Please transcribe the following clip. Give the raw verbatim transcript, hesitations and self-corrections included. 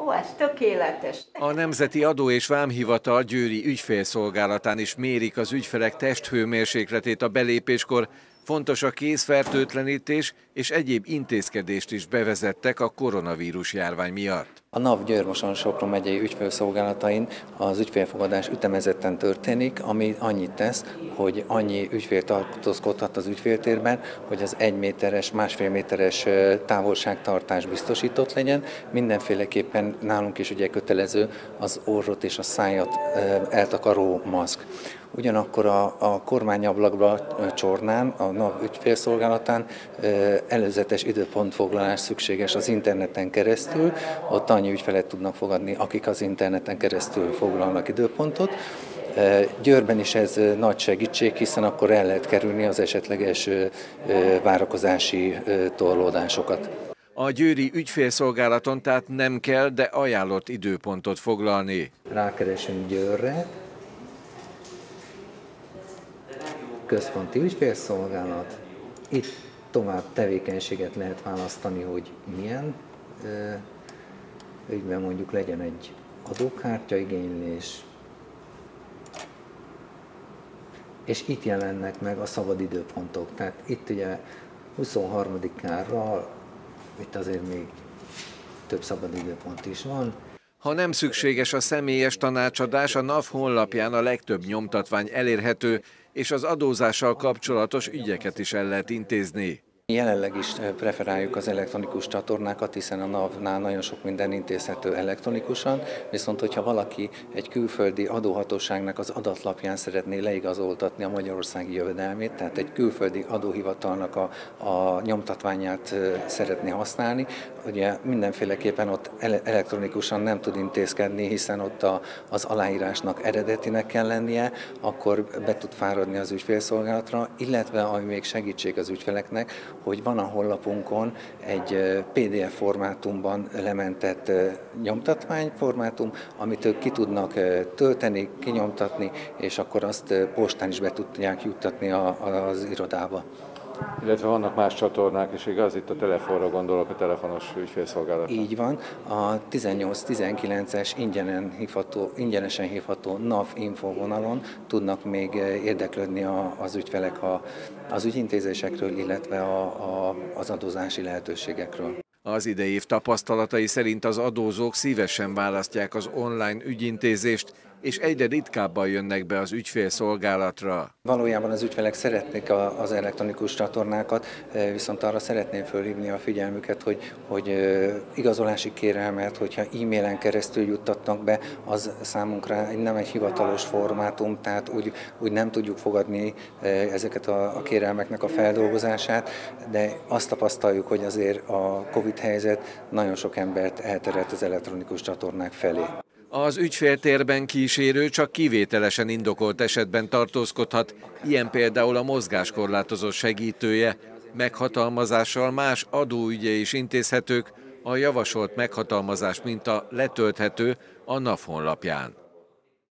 Ó, ez tökéletes. A Nemzeti Adó- és Vámhivatal győri ügyfélszolgálatán is mérik az ügyfelek testhőmérsékletét a belépéskor. Fontos a kézfertőtlenítés, és egyéb intézkedést is bevezettek a koronavírus járvány miatt. A NAV Győr-Moson-Sopron megyei ügyfélszolgálatain az ügyfélfogadás ütemezetten történik, ami annyit tesz, hogy annyi ügyfél tartózkodhat az ügyféltérben, hogy az egy méteres, másfél méteres távolságtartás biztosított legyen. Mindenféleképpen nálunk is ugye kötelező az orrot és a szájat eltakaró maszk. Ugyanakkor a, a kormányablakba csornán, a NAV ügyfélszolgálatán előzetes időpontfoglalás szükséges az interneten keresztül. Ott annyi ügyfelet tudnak fogadni, akik az interneten keresztül foglalnak időpontot. Győrben is ez nagy segítség, hiszen akkor el lehet kerülni az esetleges várakozási torlódásokat. A győri ügyfélszolgálaton tehát nem kell, de ajánlott időpontot foglalni. Rákeresünk Győrre. Központi ügyfélszolgálat. Itt tovább tevékenységet lehet választani, hogy milyen ügyben mondjuk legyen egy adókártyaigénylés, és itt jelennek meg a szabad időpontok. Tehát itt ugye huszonharmadikára, itt azért még több szabad időpont is van. Ha nem szükséges a személyes tanácsadás, a NAV honlapján a legtöbb nyomtatvány elérhető, és az adózással kapcsolatos ügyeket is el lehet intézni. Jelenleg is preferáljuk az elektronikus csatornákat, hiszen a NAV-nál nagyon sok minden intézhető elektronikusan, viszont hogyha valaki egy külföldi adóhatóságnak az adatlapján szeretné leigazoltatni a magyarországi jövedelmét, tehát egy külföldi adóhivatalnak a, a nyomtatványát szeretné használni, ugye mindenféleképpen ott elektronikusan nem tud intézkedni, hiszen ott a, az aláírásnak eredetinek kell lennie, akkor be tud fáradni az ügyfélszolgálatra, illetve ami még segítség az ügyfeleknek, hogy van a honlapunkon egy pé dé ef formátumban lementett nyomtatványformátum, amit ők ki tudnak tölteni, kinyomtatni, és akkor azt postán is be tudják juttatni az irodába. Illetve vannak más csatornák is, igaz? Itt a telefonra gondolok, a telefonos ügyfélszolgálat. Így van. A tizennyolc tizenkilences ingyen hívható, ingyenesen hívható NAV info vonalon tudnak még érdeklődni az ügyfelek a, az ügyintézésekről, illetve a, a, az adózási lehetőségekről. Az idei év tapasztalatai szerint az adózók szívesen választják az online ügyintézést, és egyre ritkábban jönnek be az ügyfélszolgálatra. Valójában az ügyfelek szeretnék az elektronikus csatornákat, viszont arra szeretném fölhívni a figyelmüket, hogy, hogy igazolási kérelmet, hogyha e-mailen keresztül juttatnak be, az számunkra nem egy hivatalos formátum, tehát úgy, úgy nem tudjuk fogadni ezeket a, a kérelmeknek a feldolgozását, de azt tapasztaljuk, hogy azért a Covid helyzet nagyon sok embert elterelt az elektronikus csatornák felé. Az ügyféltérben kísérő csak kivételesen indokolt esetben tartózkodhat, ilyen például a mozgáskorlátozott segítője. Meghatalmazással más adóügye is intézhetők, a javasolt meghatalmazás minta letölthető a NAV honlapján.